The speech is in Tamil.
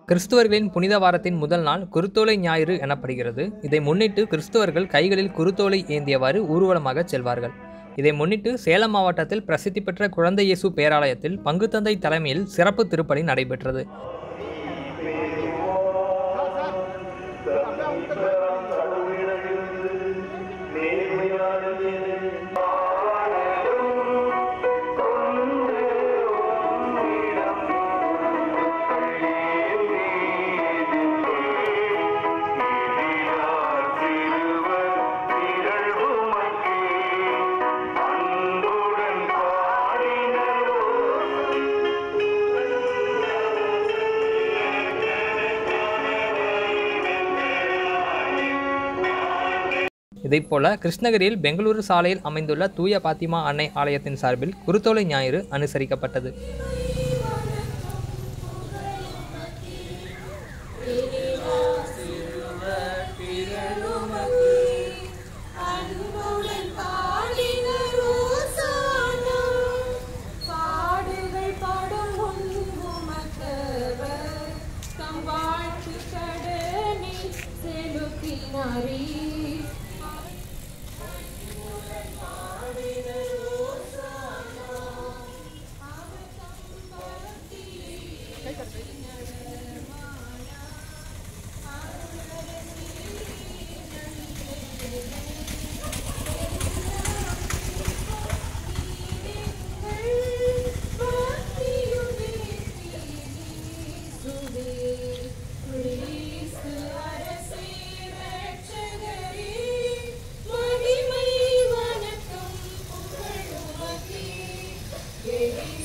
கிறிஸ்துவர்களின் புனித வாரத்தின் முதல் நாள் குருத்தோலை ஞாயிறு எனப்படுகிறது. இதை முன்னிட்டு கிறிஸ்துவர்கள் கைகளில் குருத்தோலை ஏந்தியவாறு ஊர்வலமாக செல்வார்கள். இதை முன்னிட்டு சேலம் மாவட்டத்தில் பிரசித்தி பெற்ற குழந்தை இயேசு பேராலயத்தில் பங்குத்தந்தை தலைமையில் சிறப்பு திருப்பலி நடைபெற்றது. இதைப்போல கிருஷ்ணகிரியில் பெங்களூரு சாலையில் அமைந்துள்ள தூய பாத்திமா அன்னை ஆலயத்தின் சார்பில் குருத்தோலை ஞாயிறு அனுசரிக்கப்பட்டது. Yeah.